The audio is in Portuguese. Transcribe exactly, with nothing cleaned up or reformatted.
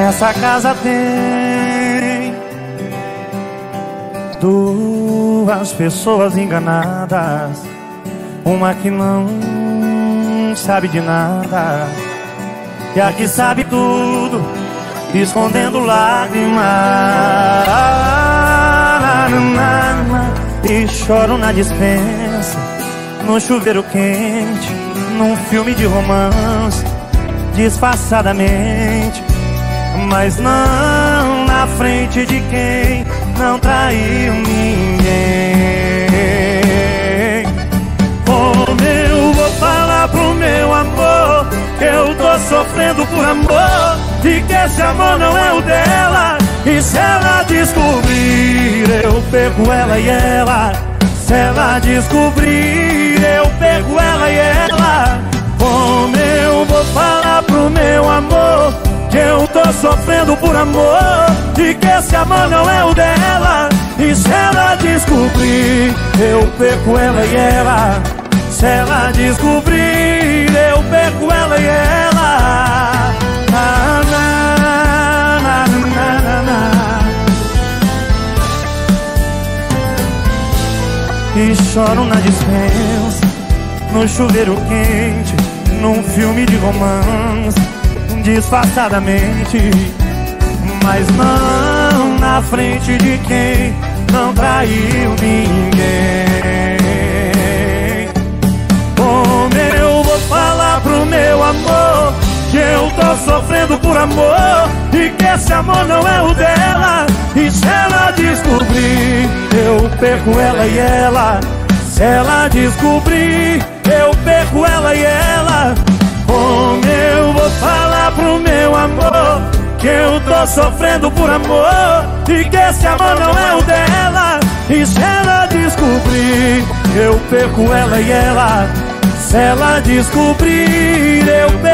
Nessa casa tem duas pessoas enganadas, uma que não sabe de nada e a que sabe tudo, escondendo lágrimas. E choro na dispensa, no chuveiro quente, num filme de romance, disfarçadamente, mas não na frente de quem não traiu ninguém. Como eu vou falar pro meu amor que eu tô sofrendo por amor e que esse amor não é o dela? E se ela descobrir, eu pego ela e ela. Se ela descobrir, eu pego ela e ela. Como eu vou falar pro meu amor que eu tô sofrendo por amor e que esse amor não é o dela? E se ela descobrir, eu perco ela e ela. Se ela descobrir, eu perco ela e ela. Na, na, na, na, na, na. E choro na dispensa, no chuveiro quente, num filme de romance, disfarçadamente, mas não na frente de quem não traiu ninguém. Como eu vou falar pro meu amor que eu tô sofrendo por amor e que esse amor não é o dela? E se ela descobrir, eu perco ela e ela. Se ela descobrir, eu perco ela e ela. Como eu vou falar pro meu amor que eu tô sofrendo por amor e que esse amor não é o dela? E se ela descobrir, eu perco ela e ela. Se ela descobrir, eu